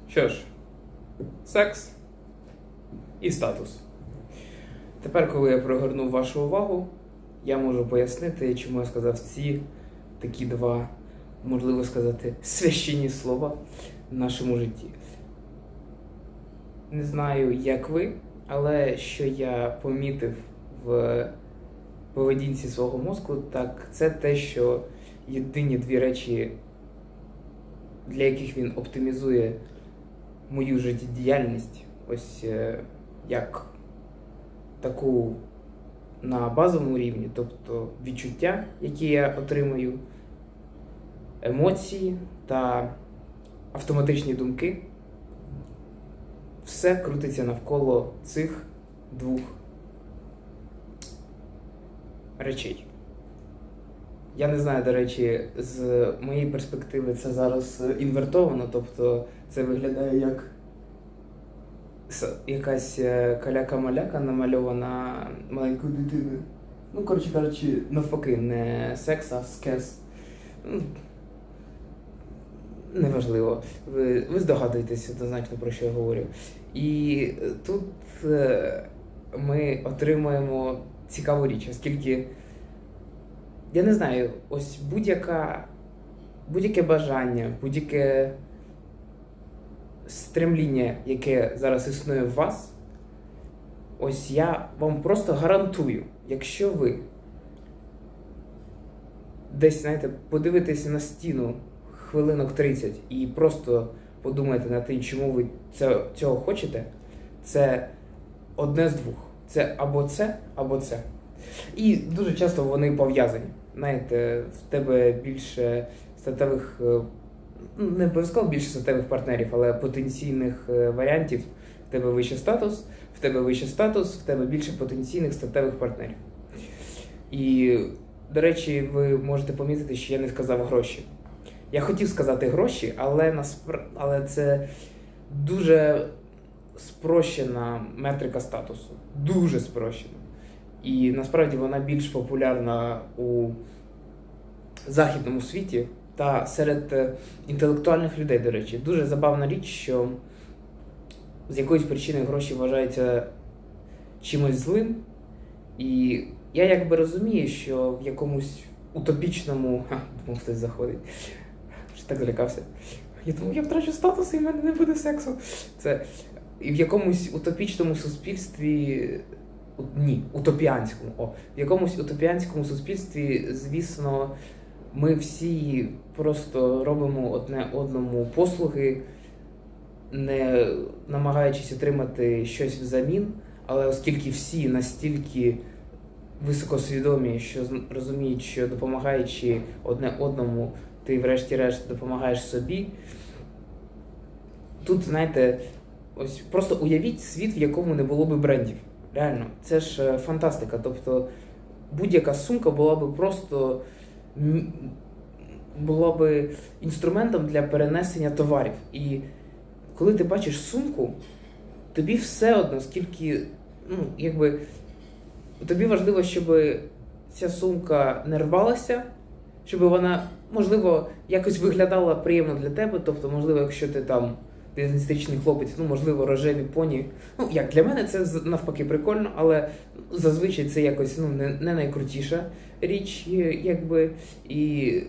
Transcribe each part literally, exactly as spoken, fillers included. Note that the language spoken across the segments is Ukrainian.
Що ж, секс і статус. Тепер, коли я пригорнув вашу увагу, я можу пояснити, чому я сказав ці такі два, можливо сказати, священні слова в нашому житті. Не знаю, як ви, але що я помітив в поведінці свого мозку, так це те, що єдині дві речі, для яких він оптимізує мою життєдіяльність, ось як таку на базовому рівні, тобто відчуття, які я отримую, емоції та автоматичні думки, все крутиться навколо цих двох речей. Я не знаю, до речі, з моєї перспективи це зараз інвертовано, тобто це виглядає як якась каляка-маляка намальована маленькою дитиною. Ну, коротше кажучи, навпаки, не секс, а скес. Неважливо. Ви, ви здогадуєтесь однозначно, про що я говорю. І тут ми отримуємо цікаву річ, оскільки, я не знаю, ось будь-яка, будь-яке бажання, будь-яке стремління, яке зараз існує в вас, ось я вам просто гарантую, якщо ви десь, знаєте, подивитеся на стіну хвилинок тридцять і просто подумаєте над тим, чому ви цього хочете, це одне з двох. Це або це, або це. І дуже часто вони пов'язані. Знаєте, в тебе більше статевих, не обов'язково більше статевих партнерів, але потенційних варіантів. В тебе вищий статус, в тебе вищий статус, в тебе більше потенційних статевих партнерів. І, до речі, ви можете помітити, що я не сказав гроші. Я хотів сказати гроші, але, наспр... але це дуже спрощена метрика статусу. Дуже спрощена. І насправді вона більш популярна у західному світі та серед інтелектуальних людей, до речі. Дуже забавна річ, що з якоїсь причини гроші вважаються чимось злим. І я якби розумію, що в якомусь утопічному... Ха, думав, хтось заходить. Що так злякався. Я думав, я втрачу статус і в мене не буде сексу. Це і в якомусь утопічному суспільстві... Ні, утопіанському. О, в якомусь утопіанському суспільстві, звісно, ми всі просто робимо одне одному послуги, не намагаючись отримати щось взамін, але оскільки всі настільки високосвідомі, що розуміють, що допомагаючи одне одному, ти врешті-решт допомагаєш собі. Тут, знаєте, ось просто уявіть світ, в якому не було би брендів. Реально, це ж фантастика. Тобто будь-яка сумка була би просто була би інструментом для перенесення товарів. І коли ти бачиш сумку, тобі все одно, скільки, ну, якби, тобі важливо, щоб ця сумка не рвалася, щоб вона, можливо, якось виглядала приємно для тебе. Тобто, можливо, якщо ти там десятирічний хлопець, ну, можливо, рожеві поні. Ну, як, для мене це навпаки прикольно, але зазвичай це якось, ну, не, не найкрутіша річ, якби, і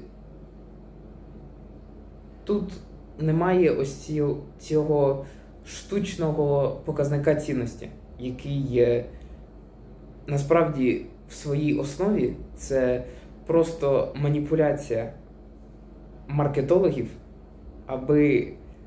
тут немає ось цього, цього штучного показника цінності, який є, насправді, в своїй основі це просто маніпуляція маркетологів, аби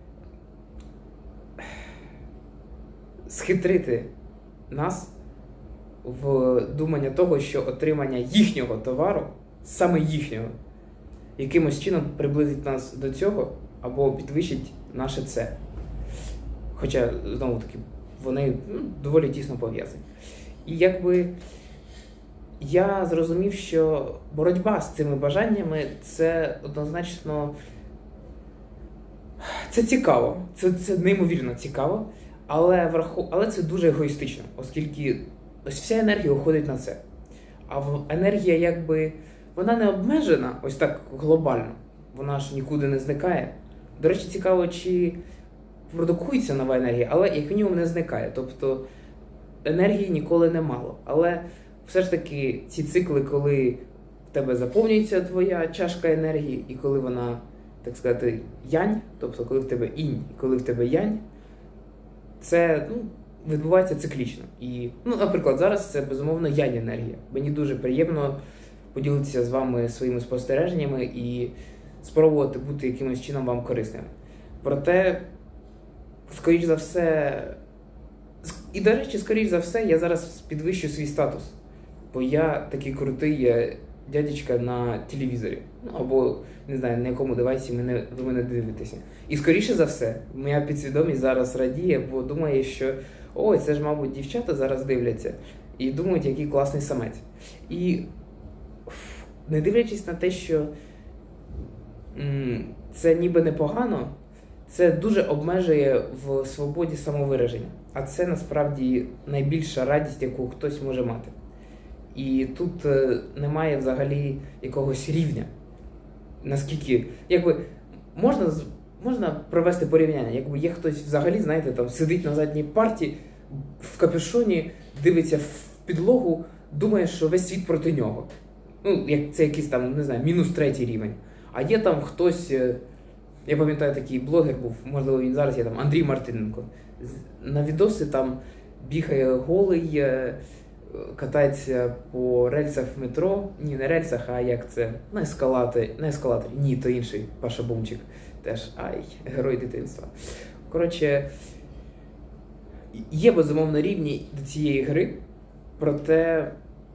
схитрити нас в думання того, що отримання їхнього товару, саме їхнього, якимось чином приблизить нас до цього або підвищить наше це. Хоча, знову-таки, вони, ну, доволі тісно пов'язані. І якби я зрозумів, що боротьба з цими бажаннями – це однозначно, це цікаво, це, це неймовірно цікаво. Але, враху... Але це дуже егоїстично, оскільки ось вся енергія уходить на це. А енергія, якби, вона не обмежена ось так глобально. Вона ж нікуди не зникає. До речі, цікаво, чи продукується нова енергія, але як мінімум не зникає. Тобто енергії ніколи не мало. Але все ж таки ці цикли, коли в тебе заповнюється твоя чашка енергії, і коли вона, так сказати, янь, тобто коли в тебе інь, і коли в тебе янь, це, ну, відбувається циклічно. І, ну, наприклад, зараз це, безумовно, янь-енергія. Мені дуже приємно поділитися з вами своїми спостереженнями і спробувати бути якимось чином вам корисним. Проте, скоріш за все, і, до речі, скоріш за все, я зараз підвищу свій статус. Бо я такий крутий дядечка на телевізорі. Ну, або, не знаю, на якому девайсі мене, ви мене дивитеся. І, скоріше за все, моя підсвідомість зараз радіє, бо думає, що ой, це ж, мабуть, дівчата зараз дивляться. І думають, який класний самець. І не дивлячись на те, що м, це ніби непогано, це дуже обмежує в свободі самовираження. А це, насправді, найбільша радість, яку хтось може мати. І тут е, немає взагалі якогось рівня. Наскільки, якби, можна, можна провести порівняння, якби є хтось взагалі, знаєте, там сидить на задній парті, в капюшоні, дивиться в підлогу, думає, що весь світ проти нього. Ну, як це якийсь там, не знаю, мінус третій рівень. А є там хтось, я пам'ятаю, такий блогер був, можливо, він зараз є там, Андрій Мартиненко. На відоси там бігає голий, катається по рельсах в метро. Ні, не рельсах, а як це? На ескалаторі. На ескалаторі. Ні, то інший, Паша Бумчик. Теж, ай, герой дитинства. Коротше, є, безумовно, рівні до цієї гри, проте,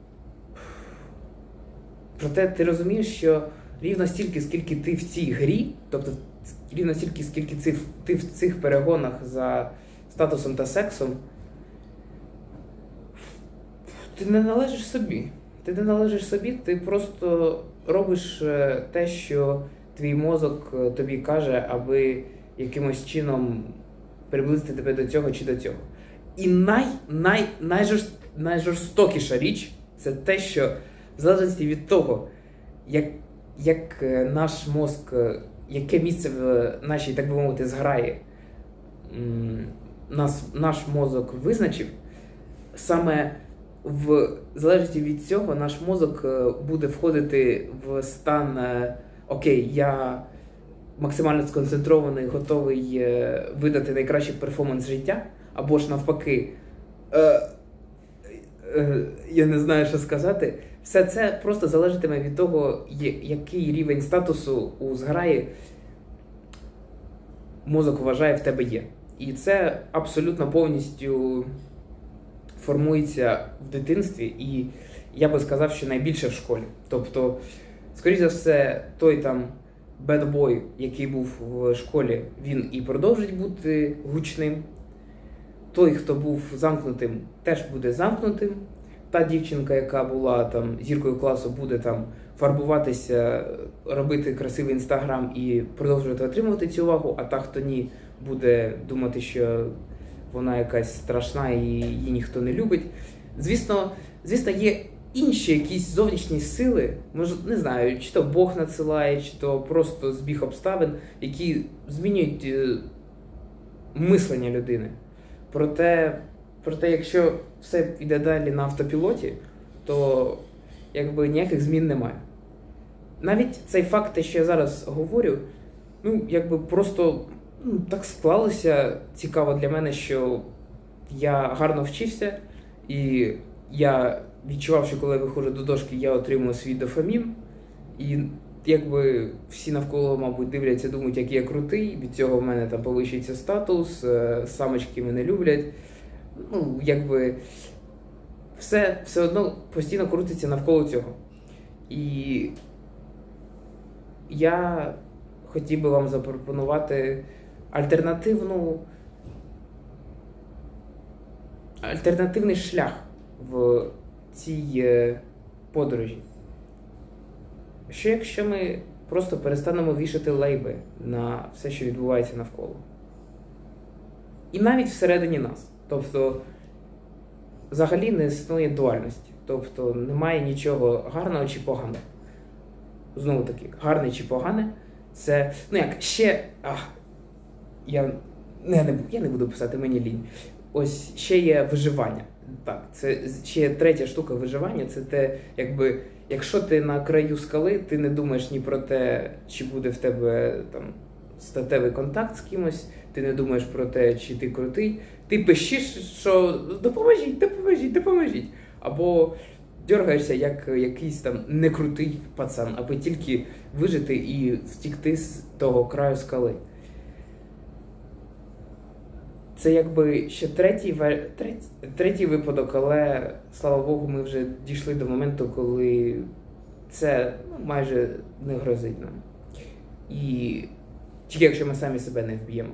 проте ти розумієш, що рівно стільки, скільки ти в цій грі, тобто рівно стільки, скільки ти, ти в цих перегонах за статусом та сексом, ти не належиш собі. Ти не належиш собі, ти просто робиш те, що твій мозок тобі каже, аби якимось чином приблизити тебе до цього чи до цього. І най, най, найжорст, найжорстокіша річ – це те, що в залежності від того, як, як наш мозк, яке місце в нашій, так би мовити, зграї нас, наш мозок визначив, саме в залежності від цього наш мозок буде входити в стан «Окей, я максимально сконцентрований, готовий видати найкращий перформанс життя», або ж навпаки, е, е, я не знаю, що сказати. Все це просто залежатиме від того, який рівень статусу у зграї мозок вважає в тебе є. І це абсолютно повністю формується в дитинстві, і я би сказав, що найбільше в школі. Тобто, скоріш за все, той там bad boy, який був в школі, він і продовжить бути гучним. Той, хто був замкнутим, теж буде замкнутим. Та дівчинка, яка була там зіркою класу, буде там фарбуватися, робити красивий інстаграм і продовжувати отримувати цю увагу, а та, хто ні, буде думати, що вона якась страшна і її ніхто не любить. Звісно, звісно, є інші якісь зовнішні сили, може, не знаю, чи то Бог надсилає, чи то просто збіг обставин, які змінюють мислення людини. Проте, проте, якщо все йде далі на автопілоті, то якби ніяких змін немає. Навіть цей факт, те, що я зараз говорю, ну, якби просто ну, так склалося цікаво для мене, що я гарно вчився, і я відчував, що коли я виходжу до дошки, я отримую свій дофамін, і якби всі навколо, мабуть, дивляться, думають, який я крутий, від цього в мене там повищується статус, самочки мене люблять. Ну, якби все, все одно постійно крутиться навколо цього. І я хотів би вам запропонувати альтернативну, альтернативний шлях в цій подорожі. Що якщо ми просто перестанемо вішати лейби на все, що відбувається навколо? І навіть всередині нас. Тобто, взагалі не існує дуальності. Тобто, немає нічого гарного чи поганого. Знову таки, гарне чи погане – це, ну як, ще, ах, я Не, не, я не буду писати, мені лінь. Ось ще є виживання. Так, це ще є третя штука виживання, це те, якби, якщо ти на краю скали, ти не думаєш ні про те, чи буде в тебе там статевий контакт з кимось, ти не думаєш про те, чи ти крутий, ти пишеш, що допоможіть, допоможіть, допоможіть. Або дергаєшся як якийсь там некрутий пацан, аби тільки вижити і втікти з того краю скали. Це якби ще третій, третій, третій випадок, але, слава Богу, ми вже дійшли до моменту, коли це ну, майже не грозить нам. І тільки якщо ми самі себе не вб'ємо.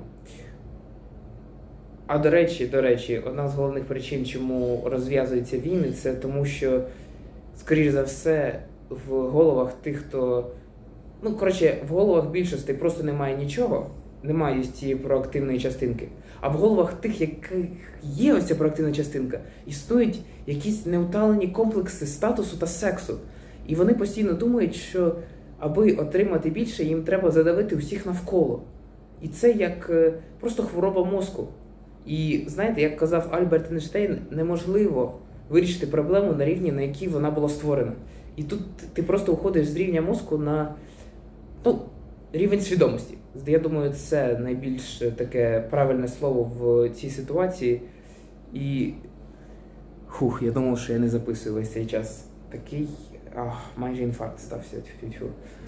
А до речі, до речі, одна з головних причин, чому розв'язуються війни, це тому, що, скоріш за все, в головах тих, хто... Ну, коротше, в головах більшості просто немає нічого, немає цієї проактивної частинки. А в головах тих, яких є ось ця проактивна частинка, існують якісь неуталені комплекси статусу та сексу. І вони постійно думають, що аби отримати більше, їм треба задавити усіх навколо. І це як просто хвороба мозку. І знаєте, як казав Альберт Ейнштейн, неможливо вирішити проблему на рівні, на якій вона була створена. І тут ти просто уходиш з рівня мозку на ну, рівень свідомості. Я думаю, це найбільш таке правильне слово в цій ситуації. І хух, я думав, що я не записую весь цей час. Такий, ах, майже інфаркт стався. Тьфу-тьфу.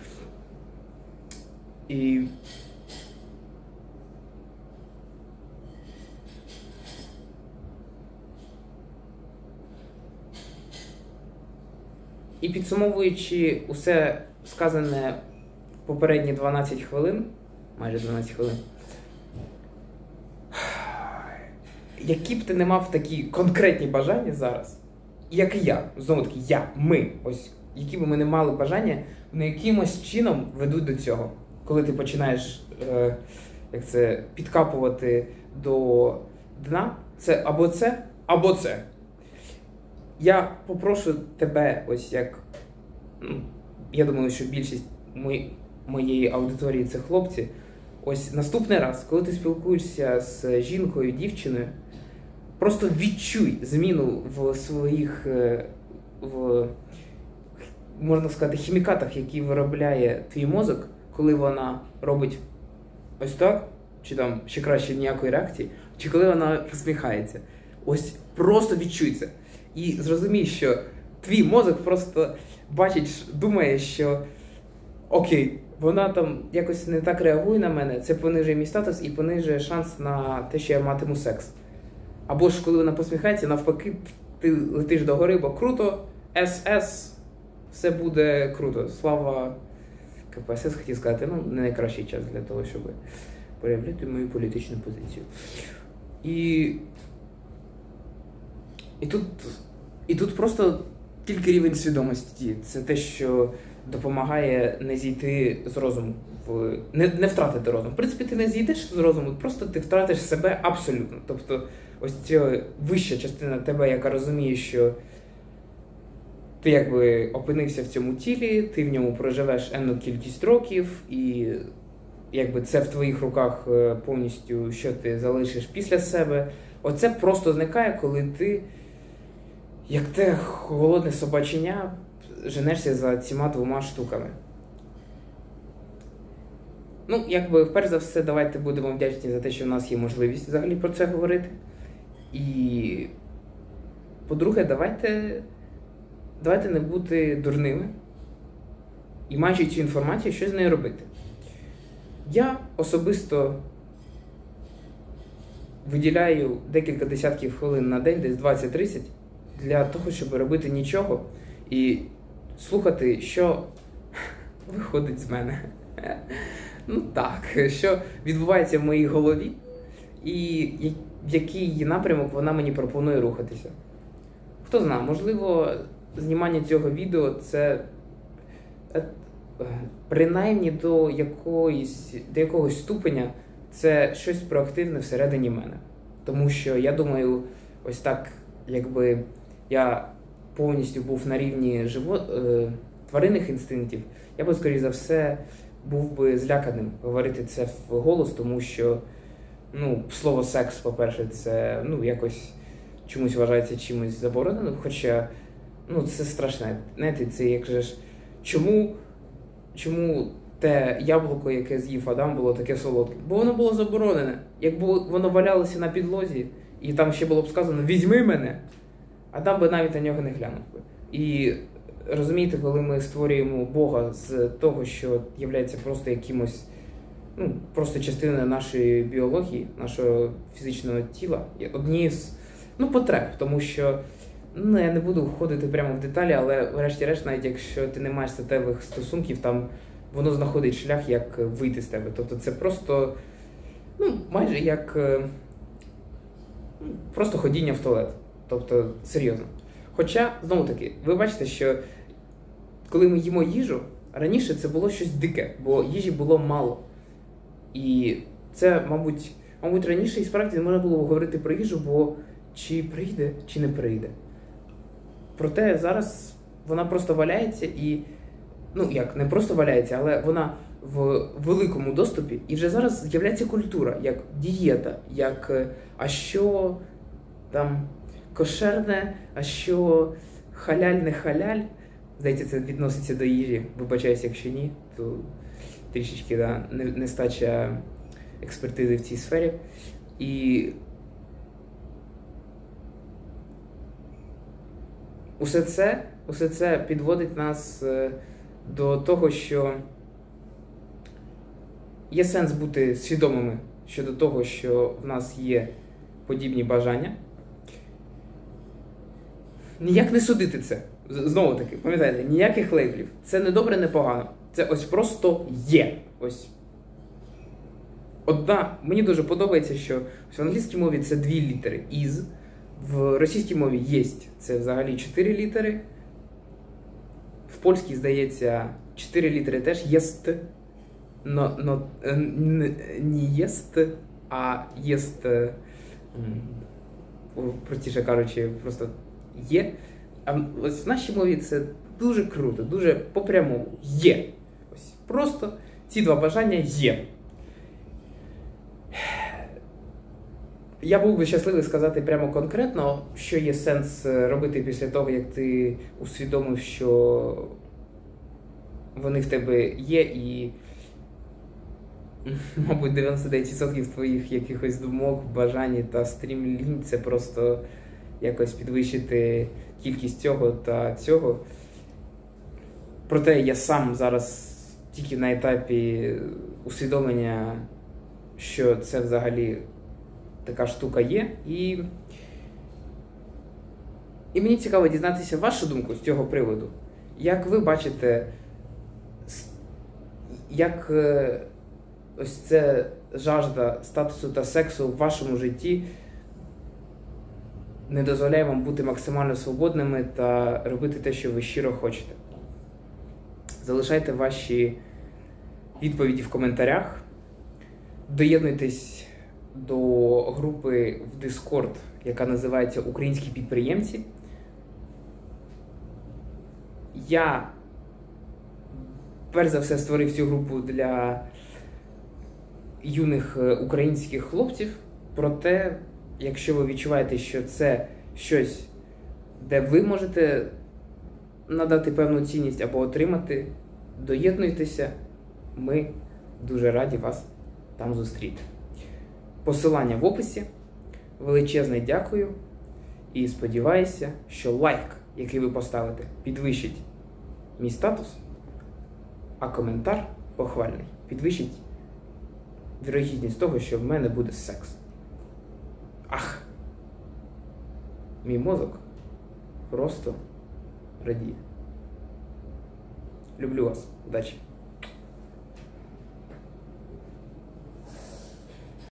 І І підсумовуючи усе сказане в попередні дванадцять хвилин, майже дванадцять хвилин, які б ти не мав такі конкретні бажання зараз, як і я, знову таки, я, ми, ось, які б ми не мали бажання, вони якимось чином ведуть до цього. Коли ти починаєш, е, як це, підкапувати до дна, це або це, або це. Я попрошу тебе, ось як, ну, я думаю, що більшість мої, моєї аудиторії це хлопці, ось наступний раз, коли ти спілкуєшся з жінкою, дівчиною, просто відчуй зміну в своїх, в, можна сказати, хімікатах, які виробляє твій мозок, коли вона робить ось так, чи там ще краще ніякої реакції, чи коли вона посміхається. Ось просто відчуй це. І зрозумій, що твій мозок просто бачить, думає, що окей, вона там якось не так реагує на мене, це понижує мій статус і понижує шанс на те, що я матиму секс. Або ж коли вона посміхається, навпаки, ти летиш до гори, бо круто, ес ес, все буде круто. Слава ка пе ес ес, хотів сказати, ну, не найкращий час для того, щоб проявляти мою політичну позицію. І... І тут, і тут просто тільки рівень свідомості. Це те, що допомагає не зійти з розуму, в... не, не втратити розум. В принципі, ти не зійдеш з розуму, просто ти втратиш себе абсолютно. Тобто, ось ця вища частина тебе, яка розуміє, що ти якби опинився в цьому тілі, ти в ньому проживеш енну кількість років, і якби це в твоїх руках повністю, що ти залишиш після себе. Оце просто зникає, коли ти, як те голодне собаченя, женешся за цими двома штуками. Ну, якби, перш за все, давайте будемо вдячні за те, що в нас є можливість взагалі про це говорити. І, по-друге, давайте, давайте не бути дурними і, маючи цю інформацію, щось з нею робити. Я особисто виділяю декілька десятків хвилин на день, десь двадцять-тридцять, для того, щоб робити нічого і слухати, що виходить з мене. Ну так, що відбувається в моїй голові і в який напрямок вона мені пропонує рухатися. Хто знає, можливо, знімання цього відео – це принаймні до якоїсь, до якогось ступеня це щось проактивне всередині мене. Тому що, я думаю, ось так, якби я повністю був на рівні живо... е... тваринних інстинктів, я би, скоріше за все, був би зляканим говорити це вголос, тому що Ну, слово секс, по-перше, це ну, якось чомусь вважається чимось забороненим, хоча ну, це страшне. Знаєте, це як же ж. Чому, чому те яблуко, яке з'їв Адам, було таке солодке? Бо воно було заборонене. Якби воно валялося на підлозі, і там ще було б сказано «візьми мене», Адам би навіть на нього не глянув би. І розумієте, коли ми створюємо Бога з того, що є просто якимось, ну, просто частиною нашої біології, нашого фізичного тіла, однією з, ну, потреб, тому що, ну, я не буду входити прямо в деталі, але врешті-решт, навіть якщо ти не маєш статевих стосунків, там воно знаходить шлях, як вийти з тебе. Тобто це просто, ну, майже як ну, просто ходіння в туалет. Тобто, серйозно. Хоча, знову-таки, ви бачите, що коли ми їмо їжу, раніше це було щось дике, бо їжі було мало. І це, мабуть, мабуть, раніше і справді не можна було говорити про їжу, бо чи прийде, чи не прийде. Проте зараз вона просто валяється і, ну як, не просто валяється, але вона в великому доступі. І вже зараз з'являється культура, як дієта, як а що там кошерне, а що халяль не халяль. Здається, це відноситься до їжі. Вибачаюсь, якщо ні, то трішечки да, нестача експертизи в цій сфері. І усе це, усе це підводить нас до того, що є сенс бути свідомими щодо того, що в нас є подібні бажання. Ніяк не судити це. Знову таки, пам'ятаєте, ніяких лейблів. Це не добре, не погано. Це ось просто є. Ось. Одна, мені дуже подобається, що в англійській мові це дві літери is, в російській мові єсть. Це взагалі чотири літери. В польській, здається, чотири літери теж єст. Но, но, не єст, а єст, простіше кажучи, просто є. А ось в нашій мові це дуже круто, дуже по-прямому. Є. Ось просто ці два бажання є. Я був би щасливий сказати прямо конкретно, що є сенс робити після того, як ти усвідомив, що вони в тебе є, і, мабуть, дев'яносто дев'ять відсотків твоїх якихось думок, бажань та стрімлінь – це просто якось підвищити кількість цього та цього. Проте я сам зараз тільки на етапі усвідомлення, що це взагалі така штука є. І, і мені цікаво дізнатися вашу думку з цього приводу. Як ви бачите, як ось це жажда статусу та сексу в вашому житті не дозволяє вам бути максимально свободними та робити те, що ви щиро хочете. Залишайте ваші відповіді в коментарях. Доєднуйтесь до групи в Discord, яка називається «Українські підприємці». Я, перш за все, створив цю групу для юних українських хлопців, проте, якщо ви відчуваєте, що це щось, де ви можете надати певну цінність або отримати, доєднуйтеся, ми дуже раді вас там зустріти. Посилання в описі. Величезне дякую і сподіваюся, що лайк, який ви поставите, підвищить мій статус, а коментар похвальний підвищить вірогідність того, що в мене буде секс. Ах! Мій мозок просто радіє. Люблю вас. Удачі!